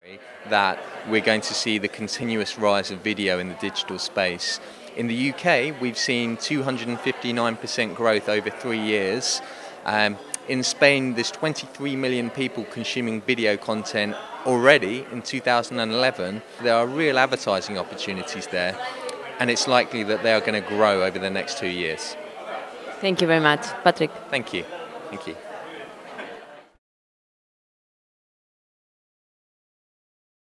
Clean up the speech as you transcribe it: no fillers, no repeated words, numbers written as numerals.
that we're going to see the continuous rise of video in the digital space. In the UK, we've seen 259% growth over 3 years. In Spain, there's 23 million people consuming video content already in 2011. There are real advertising opportunities there, and it's likely that they are going to grow over the next 2 years. Thank you very much, Patrick. Thank you. Thank you.